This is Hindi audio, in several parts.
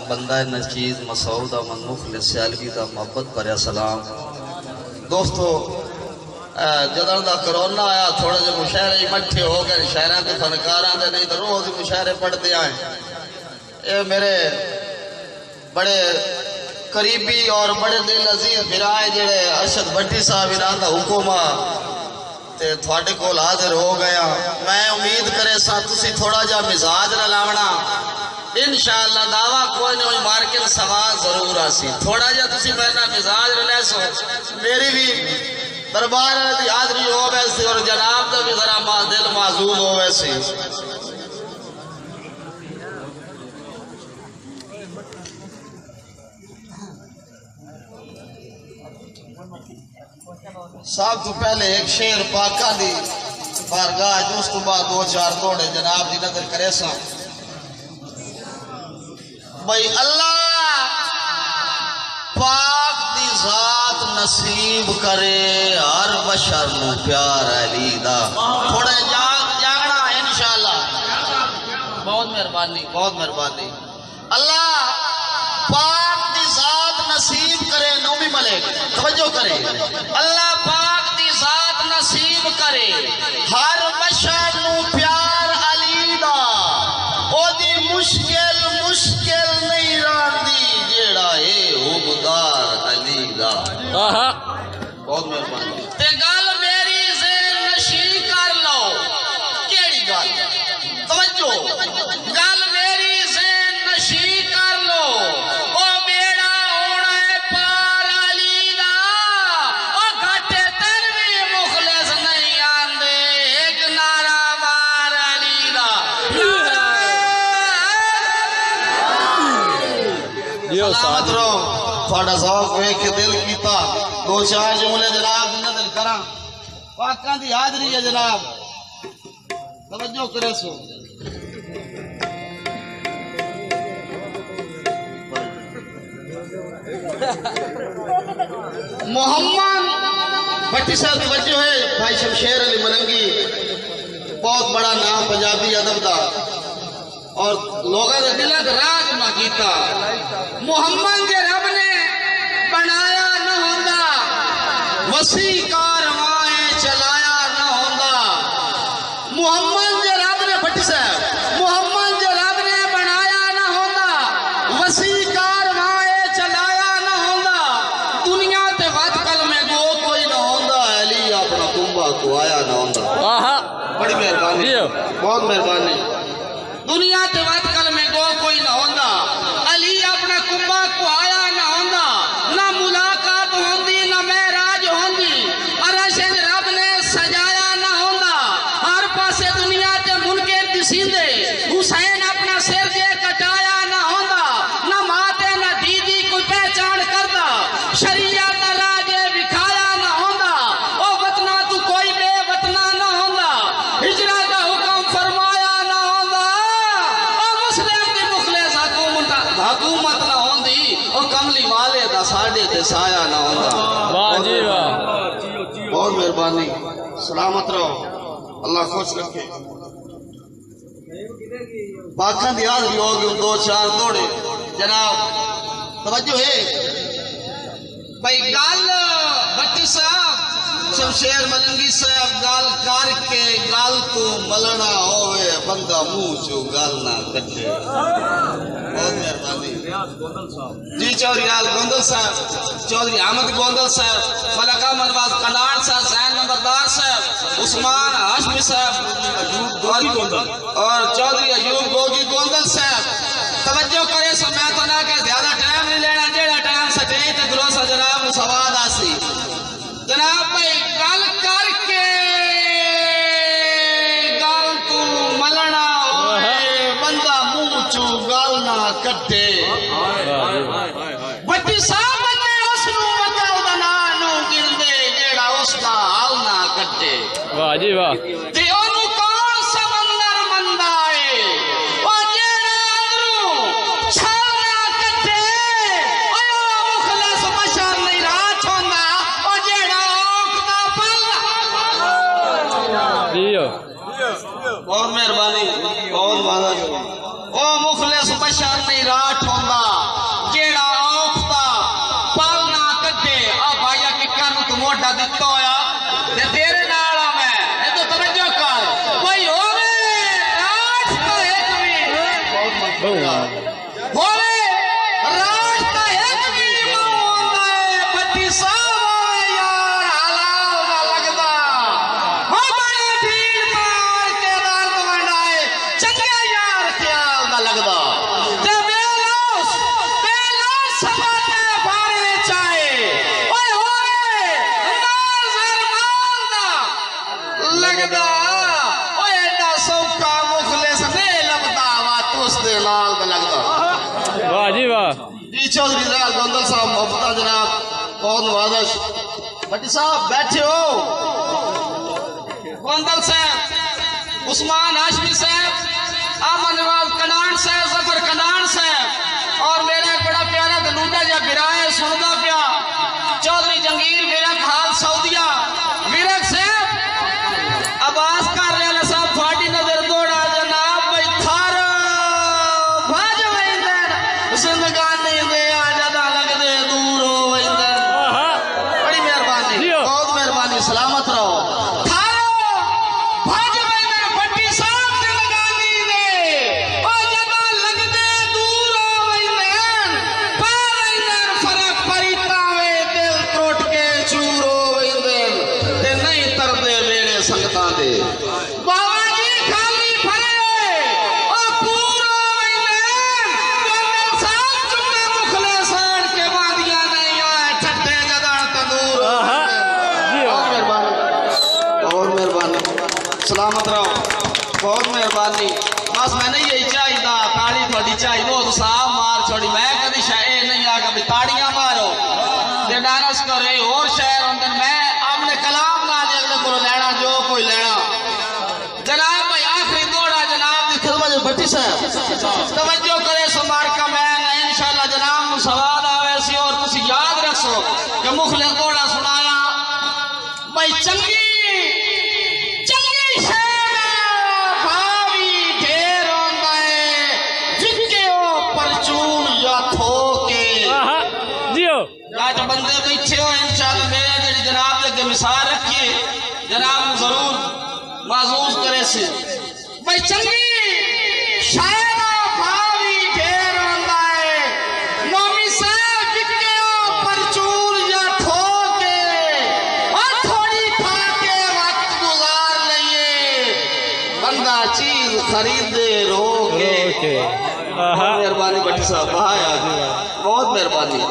बंदा नचीज मसूद अमन मुखलिस सियालवी का मोहब्बत भरिया सलाम। दोस्तों जदन का करोना आया थोड़ा जे मुशायरे इकट्ठे हो गए शहर के फनकारा दे, नहीं तो रोज मुशायरे पढ़ते आए। ये मेरे बड़े करीबी और बड़े दिल अजीज फिराए जेड़े अरशद भट्टी साहब इरादा हुकुमा ते थोड़े को हाजिर हो गया। मैं उम्मीद करे सा तुसी थोड़ा जा मिजाज रलावना इंशाअल्लाह दावा कोई नहीं मार के सवाल जरूर आसी। थोड़ा जा तुसी मेरा मिजाज रले सो मेरी भी दरबार की हाजरी हो वैसी और जनाब का भी जरा दिल माजूल हो वैसी। सब तो पहले एक शेर पाका दी बारगाह उस तो बाद दो चार तोड़े जनाब की नजर करे सा भाई अल्लाह पाक दी जात नसीब करे हर बशर नू प्यार अली दा। थोड़ा जागना है इंशाअल्लाह। बहुत मेहरबानी बहुत मेहरबानी। अल्लाह पाक दी जात नसीब करे नौमी मलिक तवज्जो करे। अल्लाह पाक दी जात नसीब करे हर बशर नू प्यार अली दा। ओदी मुश्किल मुश्किल नहीं रहंदी जेड़ा है हुबदार अली दा। बहुत मेहरबानी। ते गल मेरी ज़हन नशी कर लो केड़ी गल तवज्जो गल मेरी ज़हन नशी कर लो। ओ बेड़ा होना है पार अली दा। ओ घाटे तेरे भी मुखलिस नहीं आंदे एक नारा मार अली दा। सलामत रहो थोड़ा शौक वेख के दिल कीता दो चार जुमले जनाब नजर करा पाका दी हाजरी है जनाब तवज्जो करे सो। मोहम्मद भट्टी साहब तवज्जो है भाई शमशेर अली मलंगी बहुत बड़ा नाम पंजाबी अदब का और लोगों के दिल राज ना कीता। मोहम्मद के रब ने बनाया न होंदा वसी कारवाएं चलाया न होंदा। मोहम्मद के रब ने भट्टी साहब मोहम्मद के रब ने बनाया न होंदा वसी कारवाएं चलाया न होंदा। दुनिया ते वतकल में गो कोई न होंदा अली अपना कुंबा को आया न होंदा। बड़ी मेहरबानी बहुत मेहरबानी। दुनिया ते वतकल में गो कोई ना होंदा अली अपना कुंबा को आया ना होंदा। ना मुलाकात होंदी ना महराज होंदी अरशद रब ने सजाया ना होंदा। हर पासे दुनिया ते मुनकर दिसींदे हुसैन अपना सिर जे कटाया ना होंदा। ना माते ना दीदी कोई पहचान करदा शरीयत राजे विखाया ना होंदा। ओ वतना तू कोई बेवतना ना होंदा हिजरत का हुक्म फरमाया ना होंदा। हुकूमत ना होंदी और कमली वाले दा साडे ते साया ना होंदा। वाह जी वाह बहुत मेहरबानी। सलामत रहो अल्लाह खुश रखे। पाखा दी हाजरी हो गई दो चार तोड़े जनाब तवज्जो है भाई गल भट्टी साहब शमशेर मलंगी साहब गल करके गल तो मलना होवे बंदा मुंह चो गल ना कटे। बहुत मेहरबानी जी चौधरी गोंदल साहब चौधरी अहमद गोंदल साहब मलका मनवाज कनाड़ साहब जैन नंबरदार साहब उस्मान हाशमी साहब और चौधरी अयूब गोगी गोंदल साहब तवज्जो करे सो मैं तो ना के ज्यादा टाइम नहीं लेना जेड़ा टाइम सटे ते ग्रोसा जनाब सवाद आसी। जनाब भाई गल करके गल तू मलना बंदा मुंह चू गल ना कटे। भट्टी साहब ने उसनू वदा ना नु गिरदे जेड़ा उसका हाल ना कटे। वाह जी वाह। ते ओनू कौन समंदर मंदा है ओ जेड़ा अंदरू छल ना कटे। ओ मुखलिस बशर नहीं रात होंदा ओ जेड़ा ओखदा पल। जियो बहुत मेहरबानी बहुत माना। ओ मुखलिस बशर नहीं रात होंदा होवे राज दा एक भी मांदा है बच्ची सावे यार हलाल दा लगदा हो बड़ी भीड़ मार के दर्द वंडाए चंगे यार ख्याल दा लगदा ते बेलोस समाते बारे चाहे ओए होवे नाज़र माल दा लगदा ओए एडा सौका मुखलिस ने लबदा वा तुस दे नाल दा लगदा। वाह जी वाह जी चौधरी लाल गोंदल साहब मोहब्बत जनाब बहुत नवाजिश भट्टी साहब बैठे हो गोंदल साहब उस्मान हाशमी साहब आमन नवाज कनान साहब जफर कनान साहब और मेरा एक बड़ा प्यारा दलूदा जा बिराए सुनदा पिया चौधरी जंगीर विरक हाल सऊदिया विरक साहब अब्बास कर रहे साहब फाटी नजर दौड़ा जनाब भाई थार भाज वैंदन जिंदगानी दे आ ज्यादा लगदे दूर हो वैंदन बड़ी मेहरबानी बहुत मेहरबानी सलामत रहो थारो भाज वैंदन भट्टी साहब जिंदगानी दे ओ ज्यादा लगदे दूर हो वैंदन पर वैंदन फर्क परिता वे दिल त्रोट के चूर हो वैंदन ते नहीं तरदे वेड़े संगतां दे बाबा जी खाली भरे ओ पूरो वैंदन गोंदल साहब चुम्मे मुखले साड़ के बांदियां नहीं आए ठट्ठे जदा तंदूर बहुत मेहरबानी सलामत रहो बहुत मेहरबानी बस मैंने यही चाहिदा ताड़ी थोड़ी चाहिए बहुत साफ मार छोड़ी मैं कभी शायद नहीं आगा भी ताड़ियां मारो ते डांस करे और शहर होंदे मैं आपने कलाम ना दे अगले को लेना जो कोई लेना जनाब भाई आखिरी दौड़ा जनाब की खिदमत में भट्टी साहब तवज्जो करे समार का मैं इंशाल्लाह जनाब नु सवाल आवे सी और तुसी याद रखो कि मुखलिस दौड़ा सुनाया भाई चंगी चंगी शहर भावी ढेर होंदा है जिके ओ परचून या थोके जियो आज बंदे बैठे हो इंशाल्लाह मेरे जेडी जनाब दे अगे मिसाल रखिए जनाब जरूर महसूस करे से भाई चंगी शायद भावी ढेर होंदा है नौमी साहब जिके ओ परचून या थोके और थोड़ी खा के वक्त गुजार लइए बंदा चीज खरीदे रोके मेहरबानी भट्टी साहब बहुत मेहरबानी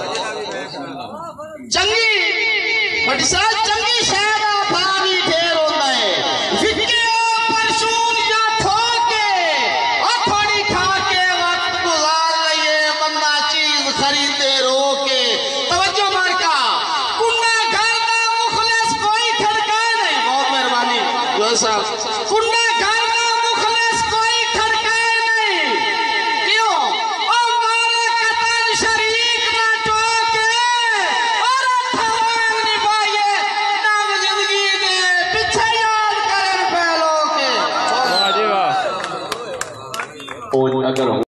चंगी भट्टी साहब चंगी शहर भावी ढेर होता है विके परचून या थोके और थोड़ी खा के वक्त गुजार लइए बंदा चीज खरीदे रोके तवज्जो मार का कुंडा घर का मुखलिस कोई खड़काए नहीं बहुत मेहरबानी जो साहब कुंडा घर का मुखलिस कोई खड़काए नहीं क्यों ओ मारे कतन शरीक ना टोके और अठावन निभाइए नाम जिंदगी दे पीछे याद करन पहलो के वाह जी वाह अगर